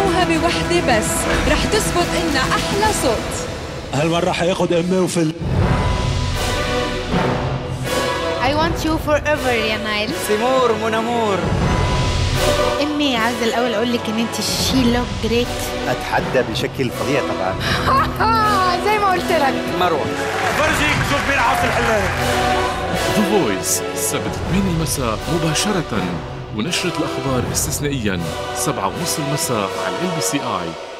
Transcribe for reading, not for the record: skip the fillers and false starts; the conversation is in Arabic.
موهبة وحدة بس رح تثبت إنها أحلى صوت. هالمرة حياخد أمي وفل. I want you forever يا نايل. سيمور منامور. امي عايزه الاول اقول لك ان انت شي لوك جريت. اتحدى بشكل فظيع طبعا. زي ما قلت لك. مروه فرجيك شوف بيلعب في الحلال. ذا فويس السبت 8 المساء مباشرة، ونشرة الأخبار استثنائيا 7:30 المساء على LBCI.